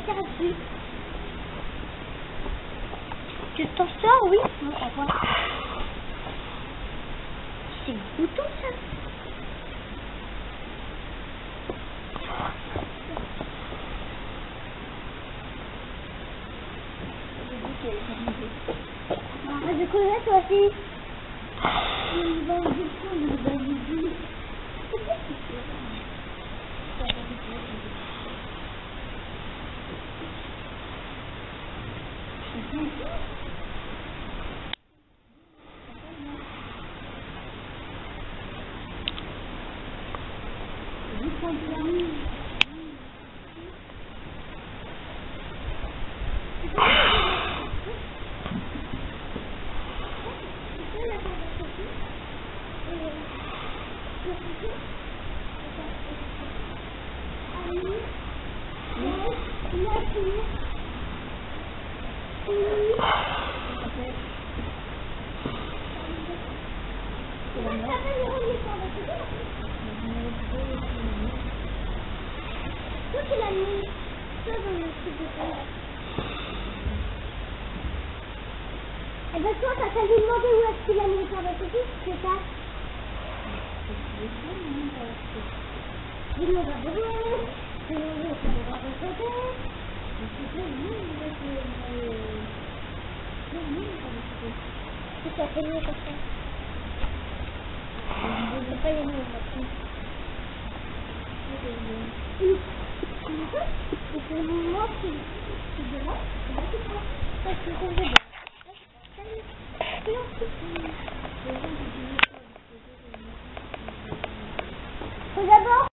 tirer dessus. Tu t'en sors, oui? Non, au revoir. C'est le bouton, ça. Arrête de courir, toi aussi. Eh ben toi, t'as lui demandé où est-ce qu'il a mis le pharmaceutique, c'est ça? Il nous va besoin. Il nous va c'est ça, c'est mieux comme ça. Je ne vais pas y aller maintenant. Et pour moi, c'est de là, parce que c'est de là. Faut d'abord